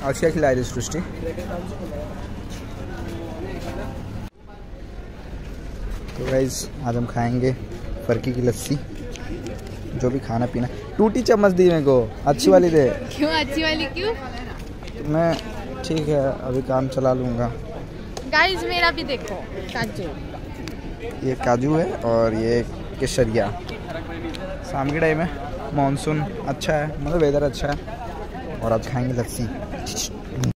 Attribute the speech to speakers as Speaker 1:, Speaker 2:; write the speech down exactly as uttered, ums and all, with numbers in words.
Speaker 1: आज क्या खिला रही सृष्टि? तो गाइस आज हम खाएंगे फरकी की लस्सी। जो भी खाना पीना। टूटी चम्मच दी मेरे को, अच्छी वाली दे।
Speaker 2: क्यों अच्छी वाली क्यों?
Speaker 1: तो मैं ठीक है अभी काम चला लूँगा।
Speaker 2: गाइस मेरा भी देखो काजू।
Speaker 1: ये काजू है और ये केसरिया। शाम के टाइम है, मानसून अच्छा है, मतलब वेदर अच्छा है और आज खाएंगे लस्सी।